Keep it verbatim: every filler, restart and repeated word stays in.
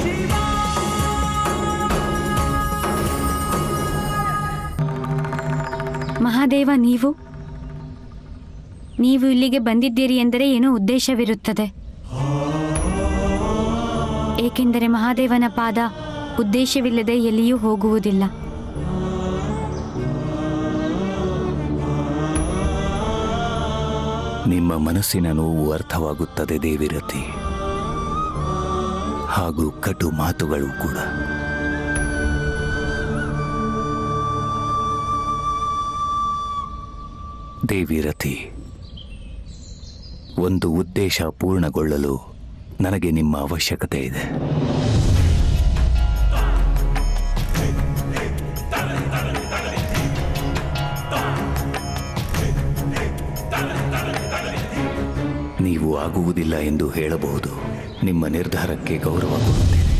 ಮಹಾದೇವ, ನೀವು ನೀವು ಇಲ್ಲಿಗೆ ಬಂದಿದ್ದೀರಿ ಎಂದರೆ ಏನೋ ಉದ್ದೇಶವಿರುತ್ತದೆ. ಏಕೆಂದರೆ ಮಹಾದೇವನ ಪಾದ ಉದ್ದೇಶವಿಲ್ಲದೆ ಎಲ್ಲಿಯೂ ಹೋಗುವುದಿಲ್ಲ. ನಿಮ್ಮ ಮನಸ್ಸಿನ ನೋವು ಅರ್ಥವಾಗುತ್ತದೆ ದೇವಿರತಿ, ಹಾಗೂ ಕಟು ಮಾತುಗಳು ಕೂಡ. ದೇವಿರತಿ, ಒಂದು ಉದ್ದೇಶ ಪೂರ್ಣಗೊಳ್ಳಲು ನನಗೆ ನಿಮ್ಮ ಅವಶ್ಯಕತೆ ಇದೆ. ನೀವು ಆಗುವುದಿಲ್ಲ ಎಂದು ಹೇಳಬಹುದು. ನಿಮ್ಮ ನಿರ್ಧಾರಕ್ಕೆ ಗೌರವ ಕೊಡುತ್ತೇನೆ.